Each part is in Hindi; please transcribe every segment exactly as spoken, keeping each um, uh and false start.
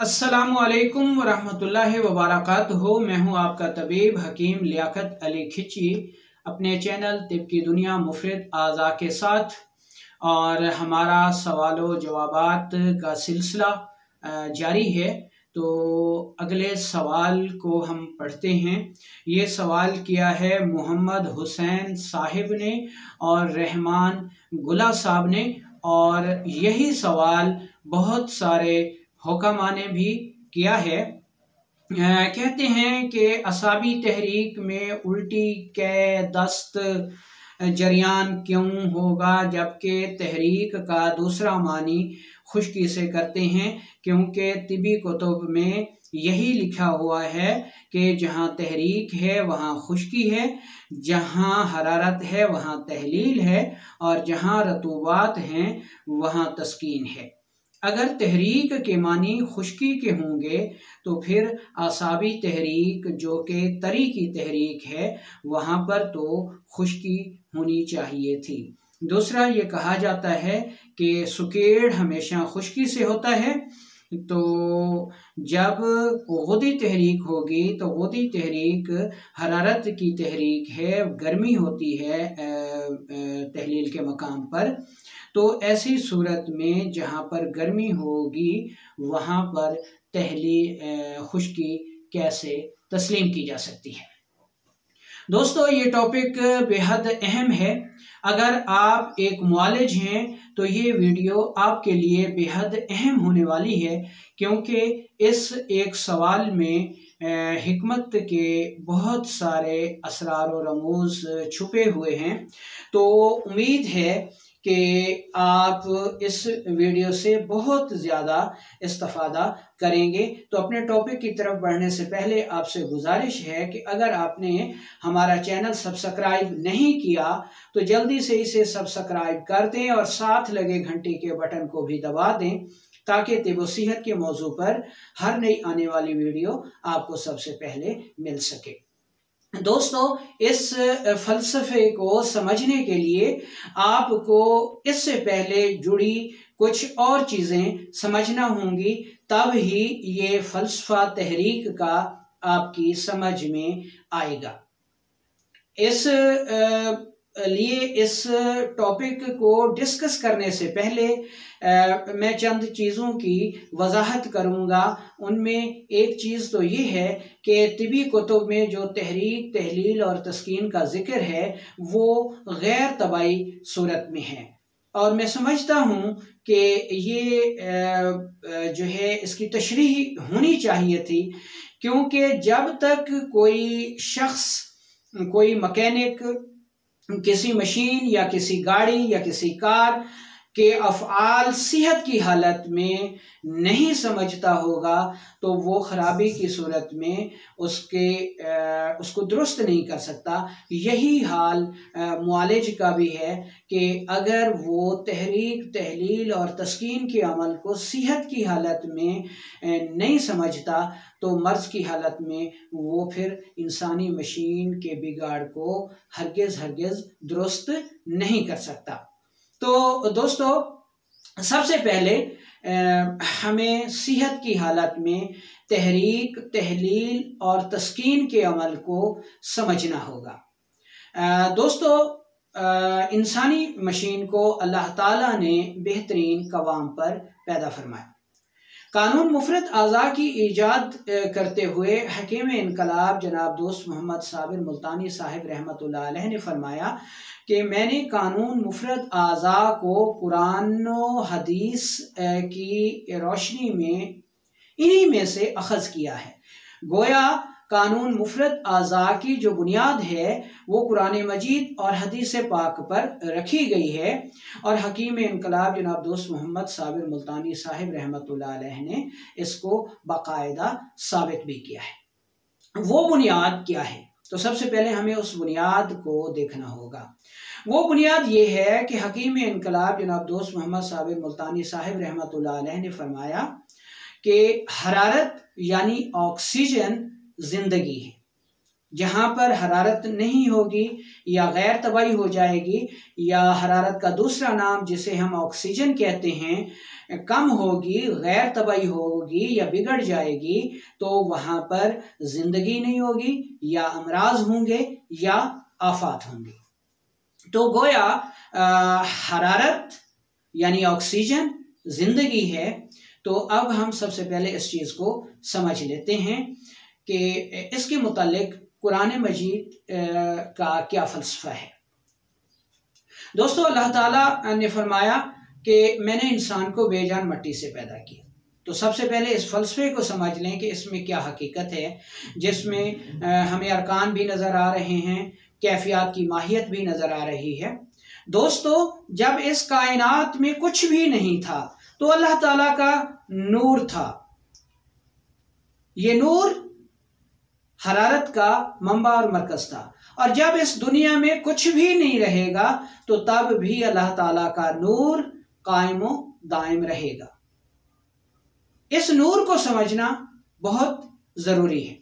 अस्सलामुअलैकुम वरहमतुल्लाहि वबरकातुहू। मैं हूं आपका तबीब हकीम लियाकत अली खिची अपने चैनल तिब की दुनिया मुफरद आज़ा के साथ। और हमारा सवालों जवाबात का सिलसिला जारी है। तो अगले सवाल को हम पढ़ते हैं। ये सवाल किया है मोहम्मद हुसैन साहिब ने और रहमान गुला साहब ने, और यही सवाल बहुत सारे हुक्मा ने भी किया है। आ, कहते हैं कि असाबी तहरीक में उल्टी कै दस्त जरियान क्यों होगा, जबकि तहरीक का दूसरा मानी खुश्की से करते हैं, क्योंकि तिबी कुतुब में यही लिखा हुआ है कि जहाँ तहरीक है वहाँ खुश्की है, जहाँ हरारत है वहाँ तहलील है, और जहाँ रतूबात हैं वहाँ तस्कीन है। अगर तहरीक के मानी खुश्की के होंगे तो फिर आसाबी तहरीक जो कि तरी की तहरीक है वहाँ पर तो खुश्की होनी चाहिए थी। दूसरा, ये कहा जाता है कि सुकेड़ हमेशा खुश्की से होता है, तो जब गुदी तहरीक होगी तो गुदी तहरीक हरारत की तहरीक है, गर्मी होती है तहलील के मकाम पर। तो ऐसी सूरत में जहाँ पर गर्मी होगी वहाँ पर तहलील खुश्की कैसे तस्लीम की जा सकती है। दोस्तों, ये टॉपिक बेहद अहम है। अगर आप एक मुआलिज हैं तो ये वीडियो आपके लिए बेहद अहम होने वाली है, क्योंकि इस एक सवाल में हिकमत के बहुत सारे असरार और रमूज छुपे हुए हैं। तो उम्मीद है कि आप इस वीडियो से बहुत ज़्यादा इस्तिफ़ादा करेंगे। तो अपने टॉपिक की तरफ बढ़ने से पहले आपसे गुजारिश है कि अगर आपने हमारा चैनल सब्सक्राइब नहीं किया तो जल्दी से इसे सब्सक्राइब कर दें और साथ लगे घंटी के बटन को भी दबा दें, ताकि तिब व सेहत के मौजू पर हर नई आने वाली वीडियो आपको सबसे पहले मिल सके। दोस्तों, इस फलसफे को समझने के लिए आपको इससे पहले जुड़ी कुछ और चीज़ें समझना होंगी, तब ही ये फलसफा तहरीक का आपकी समझ में आएगा। इस लिए इस टॉपिक को डिस्कस करने से पहले आ, मैं चंद चीज़ों की वजाहत करूँगा। उनमें एक चीज़ तो ये है कि तिबी कुतुब में जो तहरीक, तहलील और तस्कीन का जिक्र है वो गैर तबाई सूरत में है, और मैं समझता हूँ कि ये जो है इसकी तशरीह होनी चाहिए थी, क्योंकि जब तक कोई शख्स, कोई मैकेनिक किसी मशीन या किसी गाड़ी या किसी कार के अफ़आल सेहत की हालत में नहीं समझता होगा तो वो ख़राबी की सूरत में उसके आ, उसको दुरुस्त नहीं कर सकता। यही हाल मुआलिज का भी है कि अगर वो तहरीक, तहलील और तस्कीन के अमल को सेहत की हालत में नहीं समझता तो मर्ज़ की हालत में वो फिर इंसानी मशीन के बिगाड़ को हरगिज़ हरगिज़ दुरुस्त नहीं कर सकता। तो दोस्तों, सबसे पहले आ, हमें सेहत की हालत में तहरीक, तहलील और तस्कीन के अमल को समझना होगा। आ, दोस्तों, आ, इंसानी मशीन को अल्लाह ताला ने बेहतरीन कवाम पर पैदा फरमाया। कानून मुफरत आज़ा की ईजाद करते हुए हकीम इनकलाब जनाब दोस्त मोहम्मद साबिर मुल्तानी साहिब रहमतुल्लाह अलैह ने फरमाया कि मैंने कानून मुफरत आज़ा को कुरान व हदीस की रोशनी में इन्हीं में से अखज़ किया है। गोया कानून मुफरत आज़ा की जो बुनियाद है वो कुरान मजीद और हदीस पाक पर रखी गई है, और हकीम इनकलाब जनाब दोस्त मोहम्मद साबिर मुल्तानी साहिब रहमतुल्लाह अलैह ने इसको बाकायदा साबित भी किया है। वो बुनियाद क्या है? तो सबसे पहले हमें उस बुनियाद को देखना होगा। वो बुनियाद ये है कि हकीम इनकलाब जनाब दोस्त मोहम्मद साबिर मुल्तानी साहिब रहमतुल्लाह अलैह ने फरमाया कि हरारत यानी ऑक्सीजन जिंदगी है। जहाँ पर हरारत नहीं होगी या गैर तबाही हो जाएगी, या हरारत का दूसरा नाम जिसे हम ऑक्सीजन कहते हैं कम होगी, गैर तबाही होगी या बिगड़ जाएगी, तो वहाँ पर जिंदगी नहीं होगी, या अमराज होंगे या आफात होंगे। तो गोया आ, हरारत यानी ऑक्सीजन जिंदगी है। तो अब हम सबसे पहले इस चीज़ को समझ लेते हैं कि इसके मुतालिक कुरान मजीद का क्या फ़लसफ़ा है। दोस्तों, अल्लाह ताला ने फरमाया कि मैंने इंसान को बेजान मट्टी से पैदा किया। तो सबसे पहले इस फ़लसफ़े को समझ लें कि इसमें क्या हकीकत है, जिसमें हमें अरकान भी नज़र आ रहे हैं, कैफियत की माहियत भी नज़र आ रही है। दोस्तों, जब इस कायनात में कुछ भी नहीं था तो अल्लाह ताला का नूर था। ये नूर हरारत का मंबा और मरकज था। और जब इस दुनिया में कुछ भी नहीं रहेगा तो तब भी अल्लाह ताला का नूर कायमो दायम रहेगा। इस नूर को समझना बहुत जरूरी है।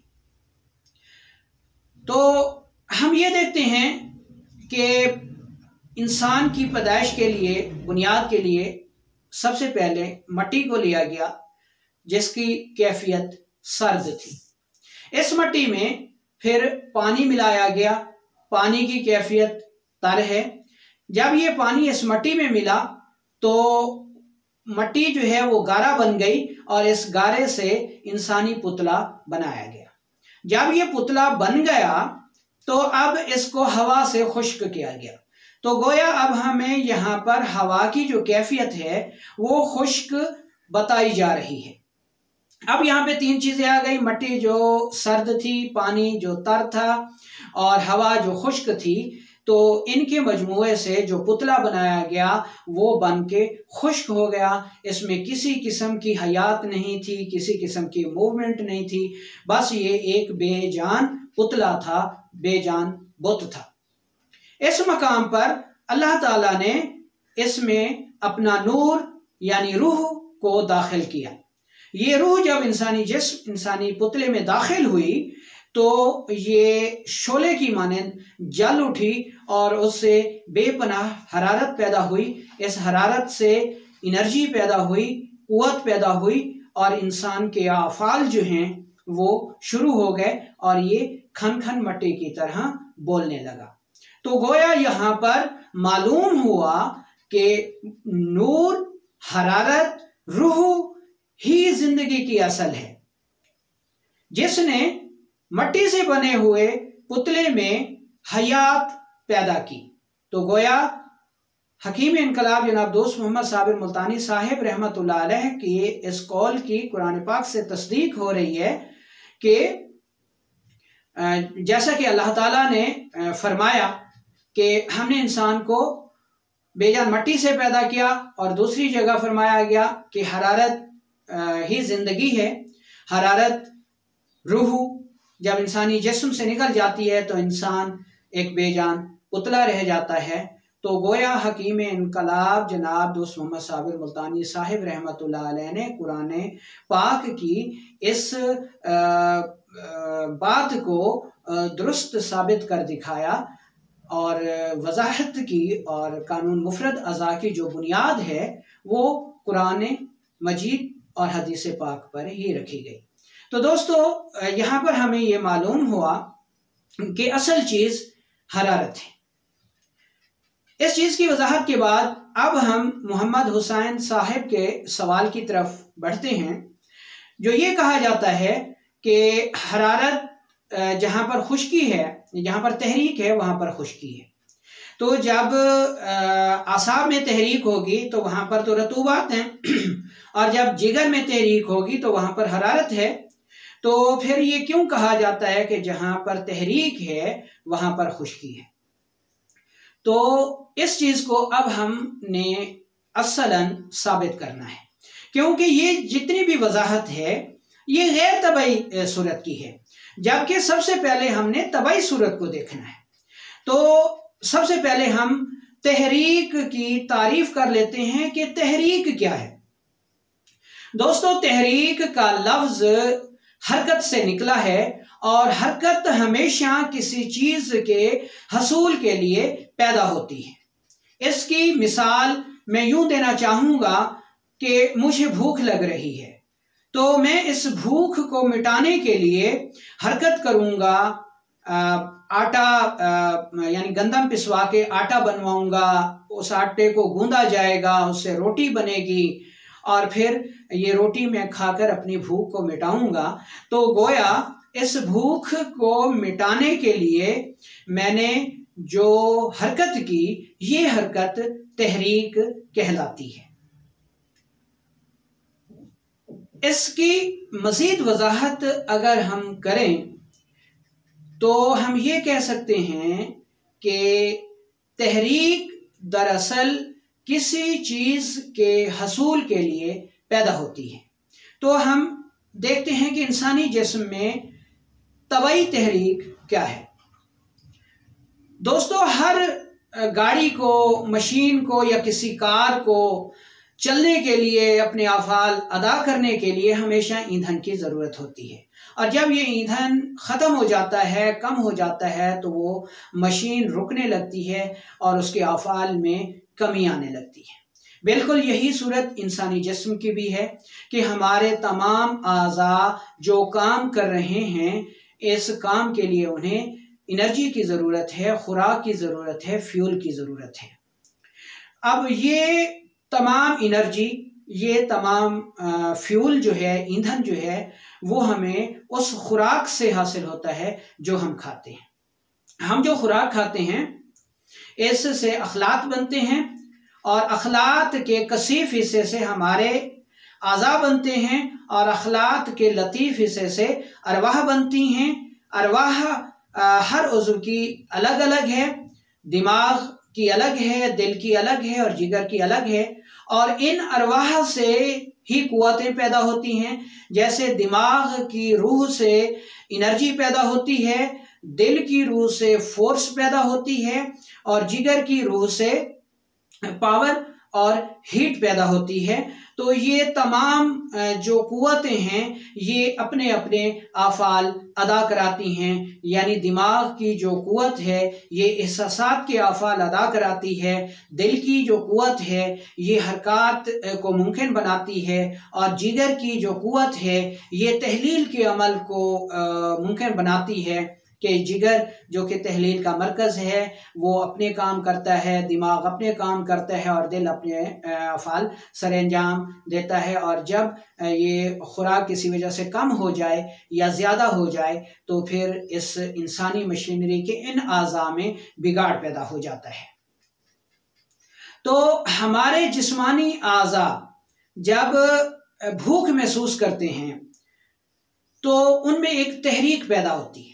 तो हम ये देखते हैं कि इंसान की पैदाइश के लिए, बुनियाद के लिए सबसे पहले मट्टी को लिया गया, जिसकी कैफियत सर्द थी। इस मट्टी में फिर पानी मिलाया गया, पानी की कैफियत तर है। जब ये पानी इस मट्टी में मिला तो मट्टी जो है वो गारा बन गई और इस गारे से इंसानी पुतला बनाया गया। जब ये पुतला बन गया तो अब इसको हवा से खुश्क किया गया। तो गोया अब हमें यहाँ पर हवा की जो कैफियत है वो खुश्क बताई जा रही है। अब यहाँ पे तीन चीजें आ गई, मट्टी जो सर्द थी, पानी जो तर था और हवा जो खुश्क थी। तो इनके मजमुए से जो पुतला बनाया गया वो बन के खुश्क हो गया। इसमें किसी किस्म की हयात नहीं थी, किसी किस्म की मूवमेंट नहीं थी, बस ये एक बेजान पुतला था, बेजान बुत था। इस मकाम पर अल्लाह ताला ने इसमें अपना नूर यानी रूह को दाखिल किया। ये रूह जब इंसानी जिस्म, इंसानी पुतले में दाखिल हुई तो ये शोले की मानंद जल उठी और उससे बेपनाह हरारत पैदा हुई। इस हरारत से एनर्जी पैदा हुई, कुव्वत पैदा हुई और इंसान के आफाल जो हैं वो शुरू हो गए और ये खन खन मट्टी की तरह बोलने लगा। तो गोया यहाँ पर मालूम हुआ कि नूर, हरारत, रूह ही जिंदगी की असल है, जिसने मट्टी से बने हुए पुतले में हयात पैदा की। तो गोया हकीम इनकलाब जनाब दोस्त मोहम्मद साबिर मुल्तानी साहिब रहमतुल्लाह अलैह की इस कौल की कुरान पाक से तस्दीक हो रही है कि जैसा कि अल्लाह ताला ने फरमाया कि हमने इंसान को बेजान मट्टी से पैदा किया, और दूसरी जगह फरमाया गया कि हरारत ही जिंदगी है। हरारत, रूह जब इंसानी जिस्म से निकल जाती है तो इंसान एक बेजान पुतला रह जाता है। तो गोया हकीम इनकलाब जनाब दोस्त मोहम्मद साबिर मुल्तानी साहिब रहमतुल्लाह अलैह ने कुरान पाक की इस आ, आ, बात को दुरुस्त साबित कर दिखाया और वजाहत की और कानून मुफरद अज़ा की जो बुनियाद है वो कुरान मजीद और हदीस पाक पर ही रखी गई। तो दोस्तों, यहाँ पर हमें ये मालूम हुआ कि असल चीज़ हरारत है। इस चीज़ की वजाहत के बाद अब हम मोहम्मद हुसैन साहिब के सवाल की तरफ बढ़ते हैं, जो ये कहा जाता है कि हरारत जहाँ पर खुश्की है, जहाँ पर तहरीक है वहाँ पर खुश्की है। तो जब आसाब में तहरीक होगी तो वहाँ पर तो रतूबात हैं और जब जिगर में तहरीक होगी तो वहाँ पर हरारत है। तो फिर ये क्यों कहा जाता है कि जहाँ पर तहरीक है वहाँ पर खुश्की है? तो इस चीज़ को अब हमने असलन साबित करना है, क्योंकि ये जितनी भी वजाहत है ये गैर तबाई सूरत की है, जबकि सबसे पहले हमने तबाई सूरत को देखना है। तो सबसे पहले हम तहरीक की तारीफ कर लेते हैं कि तहरीक क्या है। दोस्तों, तहरीक का लफ्ज हरकत से निकला है, और हरकत हमेशा किसी चीज के हसूल के लिए पैदा होती है। इसकी मिसाल मैं यूं देना चाहूंगा कि मुझे भूख लग रही है, तो मैं इस भूख को मिटाने के लिए हरकत करूंगा, आटा यानी गंदम पिसवा के आटा बनवाऊंगा, उस आटे को गूंदा जाएगा, उससे रोटी बनेगी, और फिर ये रोटी मैं खाकर अपनी भूख को मिटाऊंगा। तो गोया इस भूख को मिटाने के लिए मैंने जो हरकत की, ये हरकत तहरीक कहलाती है। इसकी मजीद वजाहत अगर हम करें तो हम ये कह सकते हैं कि तहरीक दरअसल किसी चीज के हसूल के लिए पैदा होती है। तो हम देखते हैं कि इंसानी जिस्म में तबाई तहरीक क्या है। दोस्तों, हर गाड़ी को, मशीन को या किसी कार को चलने के लिए, अपने अफ़ाल अदा करने के लिए हमेशा ईंधन की ज़रूरत होती है, और जब ये ईंधन ख़त्म हो जाता है, कम हो जाता है, तो वो मशीन रुकने लगती है और उसके अफ़ाल में कमी आने लगती है। बिल्कुल यही सूरत इंसानी जिस्म की भी है कि हमारे तमाम आज़ा जो काम कर रहे हैं, इस काम के लिए उन्हें एनर्जी की ज़रूरत है, खुराक की ज़रूरत है, फ्यूल की ज़रूरत है। अब ये तमाम एनर्जी, ये तमाम फ्यूल जो है, ईंधन जो है, वो हमें उस खुराक से हासिल होता है जो हम खाते हैं। हम जो खुराक खाते हैं इससे अखलात बनते हैं, और अखलात के कसीफ हिस्से से हमारे आज़ा बनते हैं, और अखलात के लतीफ़ हिस्से से अरवाह बनती हैं। अरवाह हर उज़्व की अलग अलग है, दिमाग की अलग है, दिल की अलग है, और जिगर की अलग है, और इन अरवाह से ही कुव्वतें पैदा होती हैं। जैसे दिमाग की रूह से एनर्जी पैदा होती है, दिल की रूह से फोर्स पैदा होती है, और जिगर की रूह से पावर और हीट पैदा होती है। तो ये तमाम जो कुव्वतें हैं, ये अपने अपने आफ़ाल अदा कराती हैं। यानी दिमाग की जो कुव्वत है, ये एहसासात के आफ़ाल अदा कराती है। दिल की जो कुव्वत है, ये हरकत को मुमकिन बनाती है, और जिगर की जो कुव्वत है, ये तहलील के अमल को मुमकिन बनाती है कि जिगर जो कि तहलील का मरकज़ है, वो अपने काम करता है, दिमाग अपने काम करता है, और दिल अपने अफ़ाल सर अंजाम देता है। और जब ये खुराक किसी वजह से कम हो जाए या ज़्यादा हो जाए, तो फिर इस इंसानी मशीनरी के इन आज़ा में बिगाड़ पैदा हो जाता है। तो हमारे जिस्मानी आज़ा जब भूख महसूस करते हैं, तो उनमें एक तहरीक पैदा होती है।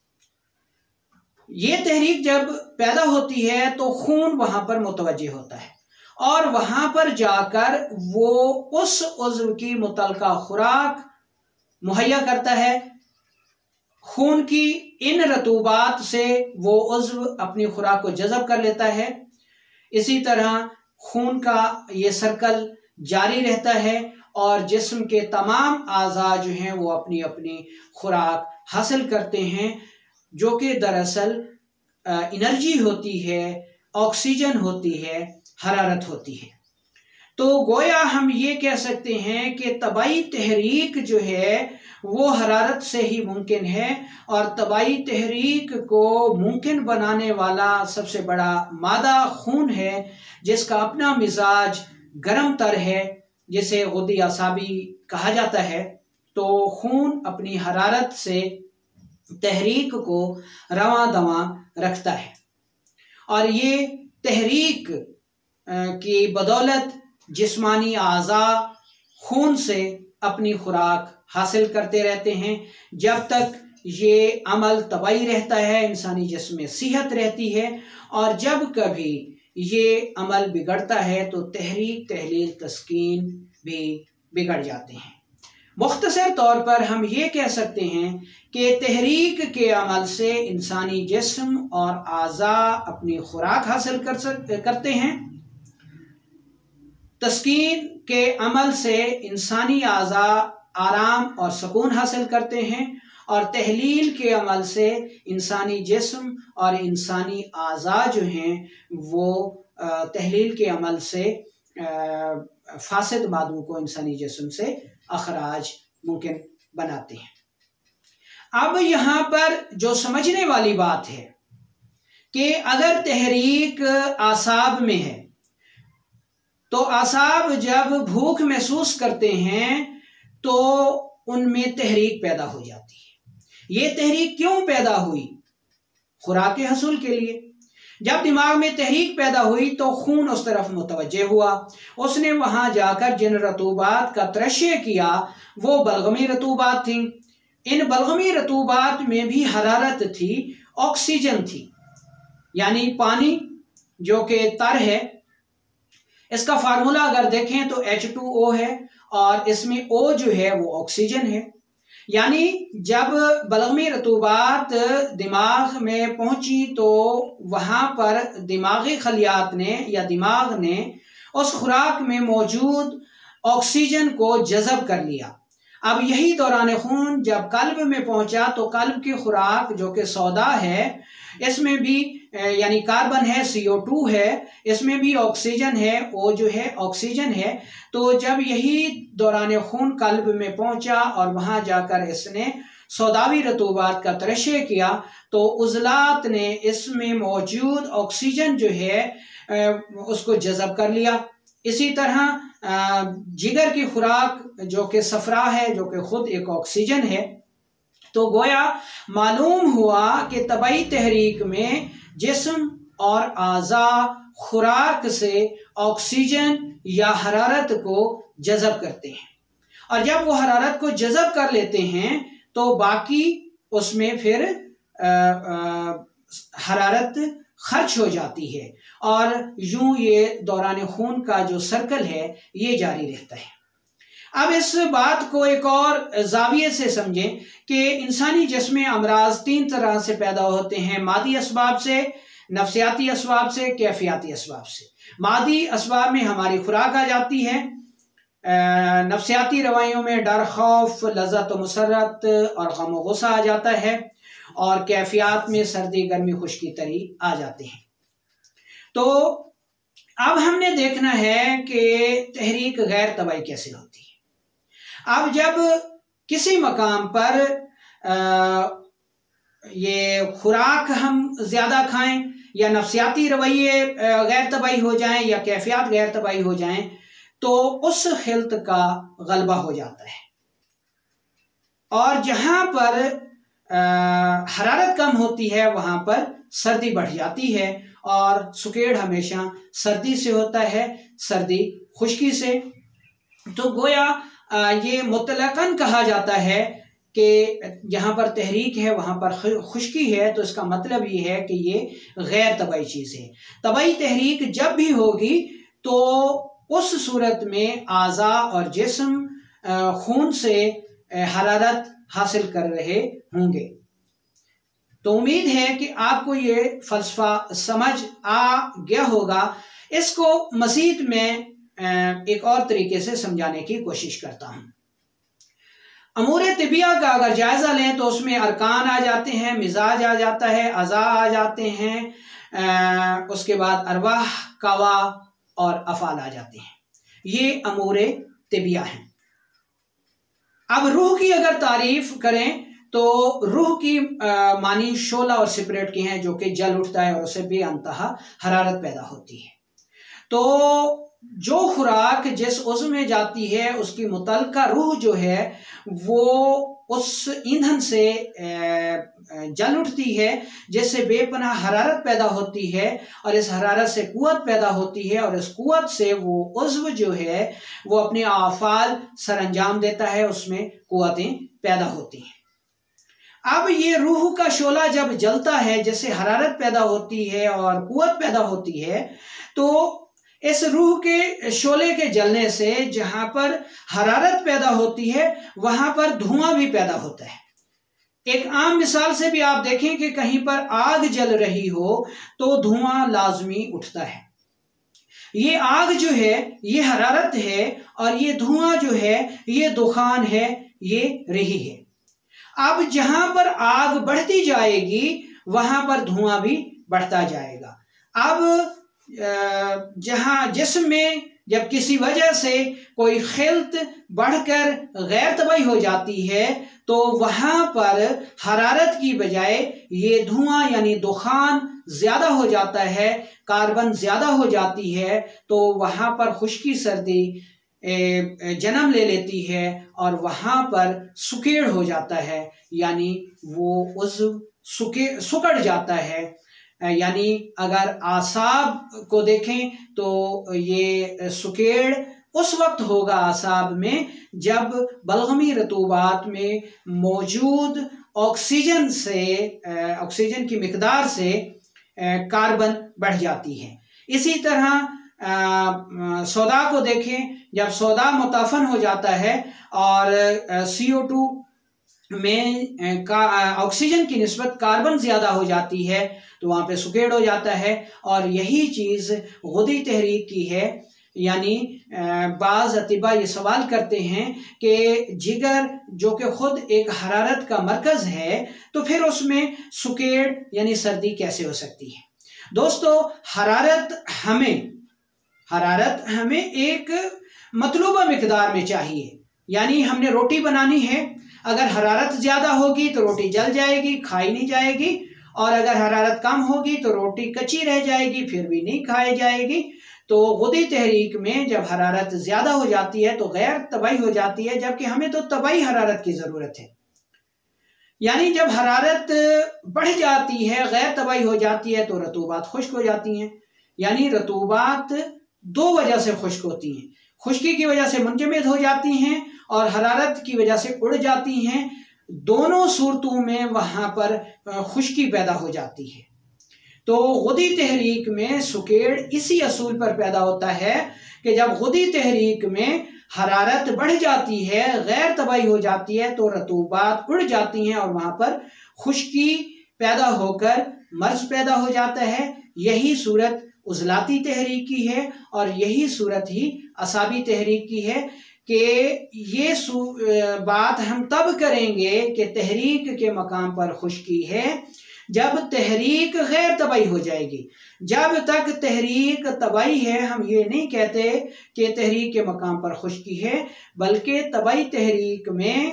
ये तहरीक जब पैदा होती है तो खून वहां पर मुतवज्जे होता है, और वहां पर जाकर वो उस उज़्व की मुतल्लिका खुराक मुहैया करता है। खून की इन रतूबात से वो उज़्व अपनी खुराक को जज़ब कर लेता है। इसी तरह खून का ये सर्कल जारी रहता है, और जिस्म के तमाम आज़ा जो हैं वो अपनी अपनी खुराक हासिल करते हैं, जो कि दरअसल एनर्जी होती है, ऑक्सीजन होती है, हरारत होती है। तो गोया हम ये कह सकते हैं कि तबाई तहरीक जो है वो हरारत से ही मुमकिन है, और तबाई तहरीक को मुमकिन बनाने वाला सबसे बड़ा मादा खून है, जिसका अपना मिजाज गर्म तर है, जिसे गुद्दी आसाबी कहा जाता है। तो खून अपनी हरारत से तहरीक को रवां दवां रखता है, और ये तहरीक की बदौलत जिस्मानी आज़ा खून से अपनी खुराक हासिल करते रहते हैं। जब तक ये अमल तबाही रहता है, इंसानी जिस्म में सेहत रहती है, और जब कभी ये अमल बिगड़ता है तो तहरीक, तहलील, तस्कीन भी बिगड़ जाते हैं। मुख्तसर तौर पर हम ये कह सकते हैं कि तहरीक के अमल से इंसानी जिस्म और आज़ा अपनी खुराक हासिल कर सक करते हैं। तस्कीन के अमल से इंसानी आज़ा आराम और सुकून हासिल करते हैं, और तहलील के अमल से इंसानी जिस्म और इंसानी आज़ा जो हैं वो तहलील के अमल से फासिद मादों को इंसानी जिस्म से अखराज मुमकिन बनाते हैं। अब यहाँ पर जो समझने वाली बात है कि अगर तहरीक आसाब में है तो आसाब जब भूख महसूस करते हैं तो उनमें तहरीक पैदा हो जाती है। ये तहरीक क्यों पैदा हुई? खुराक के हसूल के लिए। जब दिमाग में तहरीक पैदा हुई तो खून उस तरफ मुतवज्जे हुआ, उसने वहां जाकर जिन रतूबात का तरश्य किया वो बलगमी रतूबात थी। इन बलगमी रतूबात में भी हरारत थी, ऑक्सीजन थी, यानी पानी जो कि तर है, इसका फार्मूला अगर देखें तो एच टू ओ है और इसमें O जो है वो ऑक्सीजन है। यानी जब बलगमी रतूबात दिमाग में पहुंची तो वहां पर दिमागी खलियात ने या दिमाग ने उस खुराक में मौजूद ऑक्सीजन को जज़ब कर लिया। अब यही दौरान खून जब कल्ब में पहुंचा तो कल्ब की खुराक जो कि सौदा है, इसमें भी यानी कार्बन है, सी ओ टू है, इसमें भी ऑक्सीजन है, O जो है ऑक्सीजन है। तो जब यही दौरान खून कल्ब में पहुंचा और वहां जाकर इसने सौदावी रतूबात का तरश्य किया तो उज़लात ने इसमें मौजूद ऑक्सीजन जो है उसको जज़ब कर लिया। इसी तरह जिगर की खुराक जो कि सफरा है, जो कि खुद एक ऑक्सीजन है। तो गोया मालूम हुआ कि तबई तहरीक में जिस्म और आज़ा खुराक से ऑक्सीजन या हरारत को जज़ब करते हैं, और जब वो हरारत को जज़ब कर लेते हैं तो बाकी उसमें फिर आ, आ, हरारत खर्च हो जाती है, और यूं ये दौरान खून का जो सर्कल है ये जारी रहता है। अब इस बात को एक और जाविये से समझें कि इंसानी जिस्म अमराज तीन तरह से पैदा होते हैं, मादी असबाब से, नफ्सियाती असबाब से, कैफियाती असबाब से। मादी असबाब में हमारी खुराक आ जाती है, नफ्सियाती रवाइयों में डर, खौफ, लज़्ज़त, मुसर्रत और गम व गुस्सा आ जाता है, और कैफियात में सर्दी, गर्मी, खुश्की, तरी आ जाते हैं। तो अब हमने देखना है कि तहरीक गैर तबाई कैसे होती है। अब जब किसी मकाम पर आ, ये खुराक हम ज़्यादा खाएं या नफ्सियाती रवैये गैर तबाई हो जाएं या कैफियत गैर तबाई हो जाएं तो उस खिल्त का गलबा हो जाता है, और जहाँ पर आ, हरारत कम होती है वहाँ पर सर्दी बढ़ जाती है, और सुकेड़ हमेशा सर्दी से होता है, सर्दी खुश्की से। तो गोया ये मुतलकन कहा जाता है कि जहाँ पर तहरीक है वहाँ पर खुश्की है, तो इसका मतलब ये है कि ये गैर तबाई चीज़ है। तबाई तहरीक जब भी होगी तो उस सूरत में आज़ा और जिस्म खून से हरारत हासिल कर रहे होंगे। तो उम्मीद है कि आपको ये फ़लसफ़ा समझ आ गया होगा। इसको मज़ीद में एक और तरीके से समझाने की कोशिश करता हूँ। अमूर तिबिया का अगर जायज़ा लें तो उसमें अरकान आ जाते हैं, मिजाज आ जाता है, अज़ा आ जाते हैं, उसके बाद अरवाह, कवा और अफ़ाल आ जाते हैं। ये अमूर तिबिया हैं। अब रूह की अगर तारीफ करें तो रूह की आ, मानी शोला और सिपरेट की हैं, जो कि जल उठता है और उससे भी अंतहा हरारत पैदा होती है। तो जो खुराक जिस उज़्व में जाती है उसकी मुतल्लिका रूह जो है वो उस ईंधन से जल उठती है, जिससे बेपनाह हरारत पैदा होती है, और इस हरारत से कुव्वत पैदा होती है, और इस कुव्वत से वो उज़्व जो है वो अपने आफ़ाल सर अंजाम देता है, उसमें कुव्वतें पैदा होती हैं। अब ये रूह का शोला जब जलता है, जिससे हरारत पैदा होती है और कुव्वत पैदा होती है, तो इस रूह के शोले के जलने से जहां पर हरारत पैदा होती है वहां पर धुआं भी पैदा होता है। एक आम मिसाल से भी आप देखें कि कहीं पर आग जल रही हो तो धुआं लाजमी उठता है। ये आग जो है ये हरारत है, और ये धुआं जो है ये दुखान है, ये रही है। अब जहां पर आग बढ़ती जाएगी वहां पर धुआं भी बढ़ता जाएगा। अब जहां जिसमें जब किसी वजह से कोई खिल्त बढ़कर गैर तबाही हो जाती है तो वहां पर हरारत की बजाय ये धुआं यानी दुखान ज्यादा हो जाता है, कार्बन ज्यादा हो जाती है, तो वहां पर खुश्की सर्दी जन्म ले लेती है और वहां पर सुकेड़ हो जाता है, यानी वो उज़्व सुके सुकड़ जाता है। यानी अगर आसाब को देखें तो ये सुकेड़ उस वक्त होगा आसाब में जब बलगमी रतूबात में मौजूद ऑक्सीजन से ऑक्सीजन की मिकदार से कार्बन बढ़ जाती है। इसी तरह सौदा को देखें, जब सौदा मुताफन हो जाता है और सी ओ टू में का ऑक्सीजन की निस्बत कार्बन ज्यादा हो जाती है तो वहां पे सुकेड़ हो जाता है। और यही चीज गुदी तहरीक की है। यानी बाज अतिबा ये सवाल करते हैं कि जिगर जो कि खुद एक हरारत का मरकज है तो फिर उसमें सुकेड़ यानी सर्दी कैसे हो सकती है। दोस्तों, हरारत हमें हरारत हमें एक मतलूबा मिकदार में चाहिए। यानी हमने रोटी बनानी है, अगर हरारत ज्यादा होगी तो रोटी जल जाएगी, खाई नहीं जाएगी, और अगर हरारत कम होगी तो रोटी कच्ची रह जाएगी, फिर भी नहीं खाई जाएगी। तो गुदी तहरीक में जब हरारत ज्यादा हो जाती है तो गैर तबाही हो जाती है, जबकि हमें तो तबाही हरारत की जरूरत है। यानी जब हरारत बढ़ जाती है, गैर तबाही हो जाती है, तो रतूबात खुश्क हो जाती हैं। यानी रतूबात दो वजह से खुश्क होती हैं, खुश्की की वजह से मुंजमद हो जाती हैं और हरारत की वजह से उड़ जाती हैं। दोनों सूरतों में वहां पर खुश्की पैदा हो जाती है। तो गुदी तहरीक में सुकेड़ इसी असूल पर पैदा होता है कि जब गुदी तहरीक में हरारत बढ़ जाती है, गैर तबाही हो जाती है, तो रतूबात उड़ जाती हैं और वहां पर खुश्की पैदा होकर मर्ज पैदा हो जाता है। यही सूरत उजलाती तहरीक की है और यही सूरत ही असाबी तहरीक की है कि ये बात हम तब करेंगे कि तहरीक के मकाम पर खुश्की है जब तहरीक गैर तबाही हो जाएगी। जब तक तहरीक तबाही है हम ये नहीं कहते कि तहरीक के मकाम पर खुश्की है, बल्कि तबाही तहरीक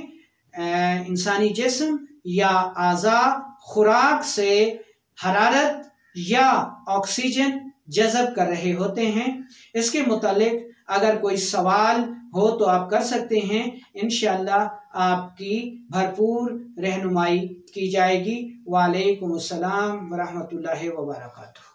में इंसानी जिस्म या आज़ा खुराक से हरारत या ऑक्सीजन जज़ब कर रहे होते हैं। इसके मुतालिक अगर कोई सवाल हो तो आप कर सकते हैं, इंशाअल्लाह आपकी भरपूर रहनुमाई की जाएगी। वालेकुम अस्सलाम व रहमतुल्लाहि व बरकातुहू।